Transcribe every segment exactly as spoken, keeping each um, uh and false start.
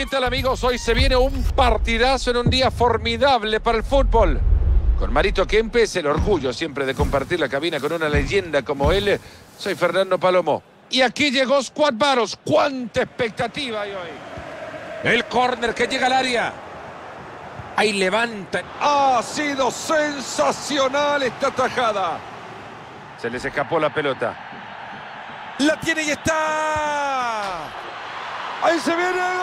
¿qué tal amigos? Hoy se viene un partidazo en un día formidable para el fútbol. Con Marito Kempes, el orgullo siempre de compartir la cabina con una leyenda como él. Soy Fernando Palomo. Y aquí llegó Squad Baros. ¡Cuánta expectativa hay hoy! El córner que llega al área. Ahí levanta. Ha sido sensacional esta tajada. Se les escapó la pelota. La tiene y está. Ahí se viene el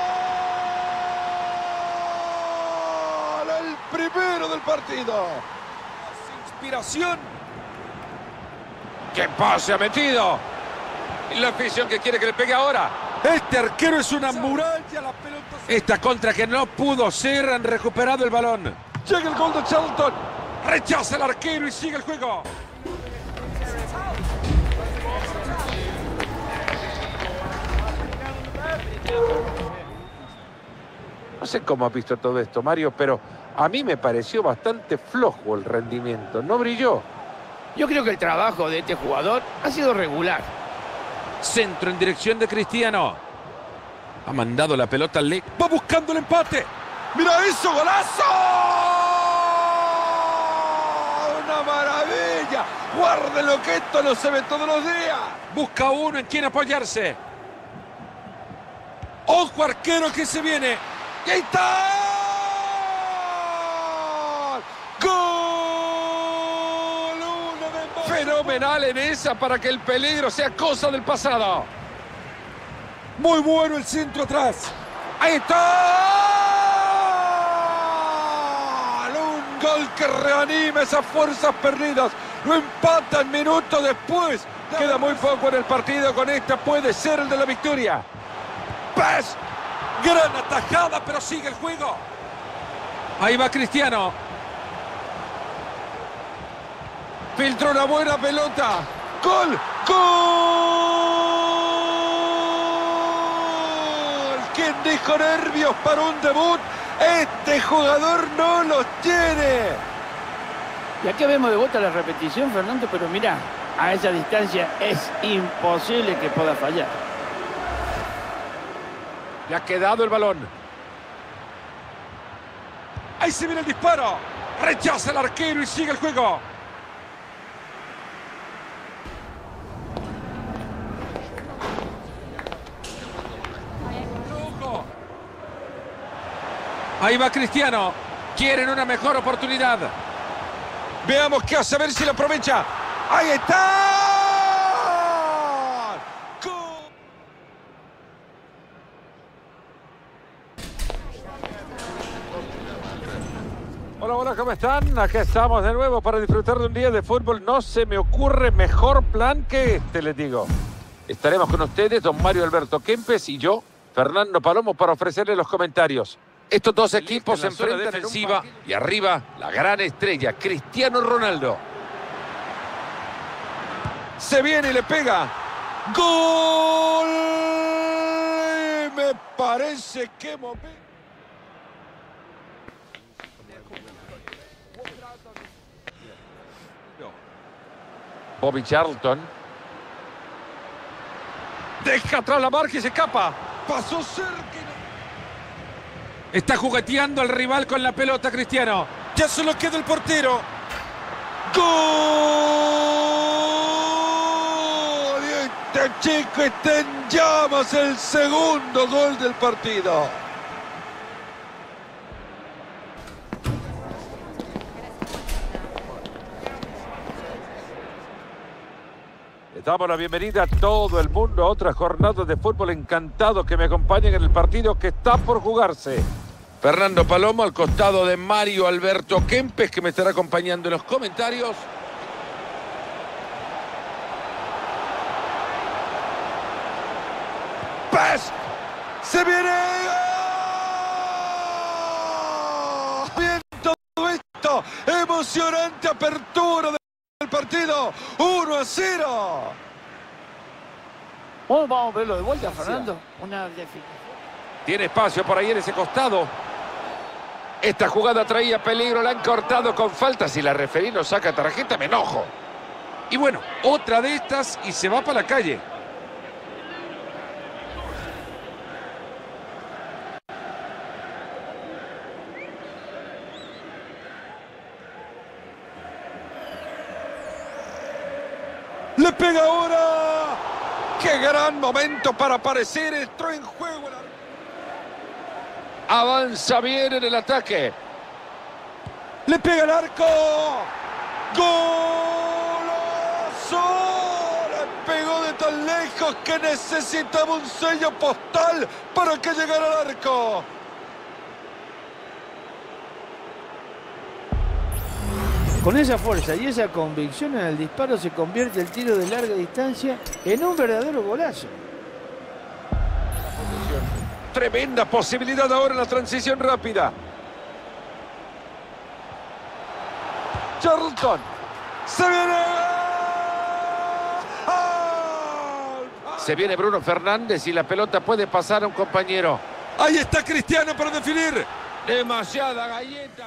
gol. El primero del partido. Inspiración. ¡Qué pase ha metido! Y la afición que quiere que le pegue ahora. Este arquero es una muralla. La pelota. Esta contra que no pudo ser, han recuperado el balón. Llega el gol de Charlton. Rechaza el arquero y sigue el juego. No sé cómo has visto todo esto, Mario, pero a mí me pareció bastante flojo el rendimiento. No brilló. Yo creo que el trabajo de este jugador ha sido regular. Centro en dirección de Cristiano. Ha mandado la pelota al Le... Va buscando el empate. ¡Mira eso! ¡Golazo! ¡Una maravilla! Guárdenlo que esto no se ve todos los días. Busca uno en quien apoyarse. ¡Ojo, arquero, que se viene! ¡Y ahí está! ¡Gol! Una vez más. Fenomenal en esa para que el peligro sea cosa del pasado. Muy bueno el centro atrás. ¡Ahí está! Un gol que reanima esas fuerzas perdidas. Lo empatan minutos después. Queda muy poco en el partido. Con esta puede ser el de la victoria. ¡Pes! Gran atajada, pero sigue el juego. Ahí va Cristiano. Filtra una buena pelota. ¡Gol! ¡Gol! ¿Quién dijo nervios para un debut? Este jugador no los tiene. Y aquí vemos de vuelta la repetición, Fernando, pero mira, a esa distancia es imposible que pueda fallar. Le ha quedado el balón. Ahí se viene el disparo. Rechaza el arquero y sigue el juego. Ahí va Cristiano. Quieren una mejor oportunidad. Veamos qué hace, a ver si lo aprovecha. ¡Ahí está! ¡Gol! Hola, hola, ¿cómo están? Acá estamos de nuevo para disfrutar de un día de fútbol. No se me ocurre mejor plan que este, les digo. Estaremos con ustedes, don Mario Alberto Kempes y yo, Fernando Palomo, para ofrecerles los comentarios. Estos dos equipos se enfrentan defensiva y arriba la gran estrella, Cristiano Ronaldo. Se viene y le pega. ¡Gol! Me parece que momento. Bobby Charlton. Deja atrás la marca y se escapa. Pasó cerca. Está jugueteando al rival con la pelota, Cristiano. Ya solo queda el portero. ¡Gol! Y este chico está en llamas. El segundo gol del partido. Les damos la bienvenida a todo el mundo a otra jornada de fútbol. Encantado que me acompañen en el partido que está por jugarse. Fernando Palomo al costado de Mario Alberto Kempes, que me estará acompañando en los comentarios. ¡Pes! ¡Se viene! Bien todo esto. Emocionante apertura del partido. uno a cero. Oh, vamos a verlo de vuelta, Fernando. Una definición. Tiene espacio por ahí en ese costado. Esta jugada traía peligro, la han cortado con falta. Si la referí no saca tarjeta, me enojo. Y bueno, otra de estas y se va para la calle. ¡Le pega ahora! ¡Qué gran momento para aparecer! Entró en juego. Avanza bien en el ataque. ¡Le pega al arco! ¡Golazo! Le pegó de tan lejos que necesitaba un sello postal para que llegara al arco. Con esa fuerza y esa convicción en el disparo se convierte el tiro de larga distancia en un verdadero golazo. Tremenda posibilidad ahora en la transición rápida. Charlton. Se viene. Se viene Bruno Fernández y la pelota puede pasar a un compañero. Ahí está Cristiano para definir. Demasiada galleta.